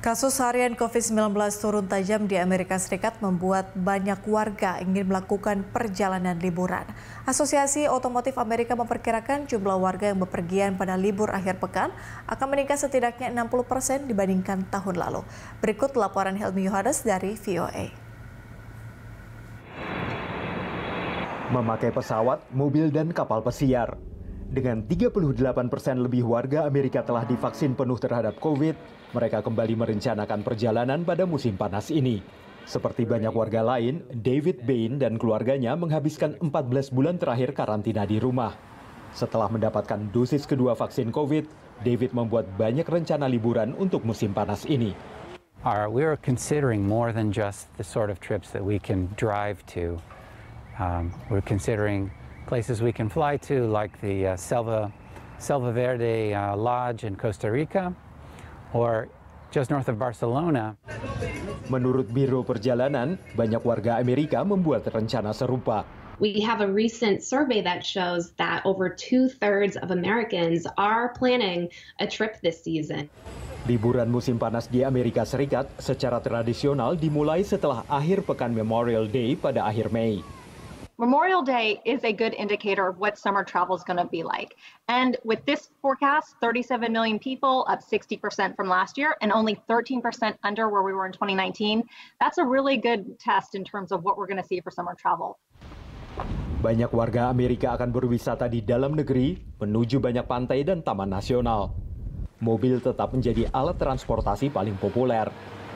Kasus harian COVID-19 turun tajam di Amerika Serikat membuat banyak warga ingin melakukan perjalanan liburan. Asosiasi Otomotif Amerika memperkirakan jumlah warga yang bepergian pada libur akhir pekan akan meningkat setidaknya 60% dibandingkan tahun lalu. Berikut laporan Helmi Yohanes dari VOA. Memakai pesawat, mobil, dan kapal pesiar. Dengan 38% lebih warga Amerika telah divaksin penuh terhadap COVID, mereka kembali merencanakan perjalanan pada musim panas ini. Seperti banyak warga lain, David Bain dan keluarganya menghabiskan 14 bulan terakhir karantina di rumah. Setelah mendapatkan dosis kedua vaksin COVID, David membuat banyak rencana liburan untuk musim panas ini. We are considering more than just the sort of trips that we can drive to. We're considering places we can fly to, like the Selva Verde Lodge in Costa Rica, or just north of Barcelona. Menurut Biro Perjalanan, banyak warga Amerika membuat rencana serupa. We have a recent survey that shows that over 2/3 of Americans are planning a trip this season. Liburan musim panas di Amerika Serikat secara tradisional dimulai setelah akhir pekan Memorial Day pada akhir Mei. Memorial Day is a good indicator of what summer travel is going to be like. And with this forecast, 37 million people, up 60% from last year, and only 13% under where we were in 2019, that's a really good test in terms of what we're going to see for summer travel. Banyak warga Amerika akan berwisata di dalam negeri, menuju banyak pantai dan taman nasional. Mobil tetap menjadi alat transportasi paling populer.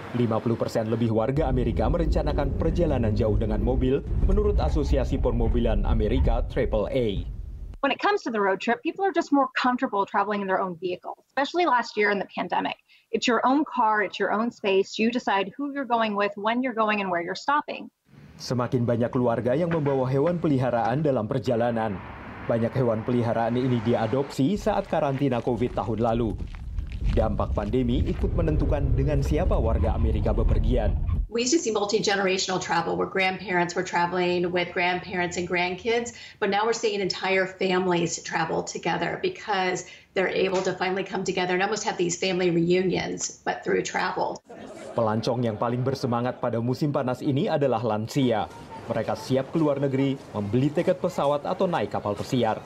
50% lebih warga Amerika merencanakan perjalanan jauh dengan mobil, menurut Asosiasi Permobilan Amerika AAA. When it comes to the road trip, people are just more comfortable traveling in their own vehicle, especially last year in the pandemic. It's your own car, it's your own space. You decide who you're going with, when you're going, and where you're stopping. Semakin banyak keluarga yang membawa hewan peliharaan dalam perjalanan. Banyak hewan peliharaan ini diadopsi saat karantina COVID tahun lalu. Dampak pandemi ikut menentukan dengan siapa warga Amerika bepergian. We used to see multi-generational travel where grandparents were traveling with grandparents and grandkids, but now we're seeing entire families travel together because they're able to finally come together and almost have these family reunions, but through travel. Pelancong yang paling bersemangat pada musim panas ini adalah lansia. Mereka siap keluar negeri, membeli tiket pesawat atau naik kapal pesiar.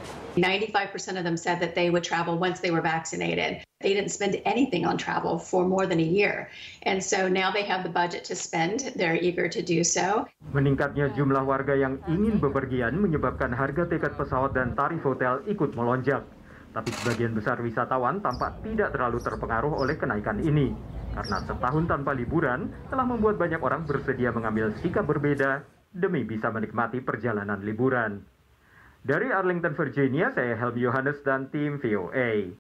95% of them said that they would travel once they were vaccinated. They didn't spend anything on travel for more than a year. And so now they have the budget to spend. They're eager to do so. Meningkatnya jumlah warga yang ingin bepergian menyebabkan harga tiket pesawat dan tarif hotel ikut melonjak. Tapi sebagian besar wisatawan tampak tidak terlalu terpengaruh oleh kenaikan ini. Karena setahun tanpa liburan telah membuat banyak orang bersedia mengambil sikap berbeda demi bisa menikmati perjalanan liburan. Dari Arlington, Virginia, saya Helmi Yohanes dan tim VOA.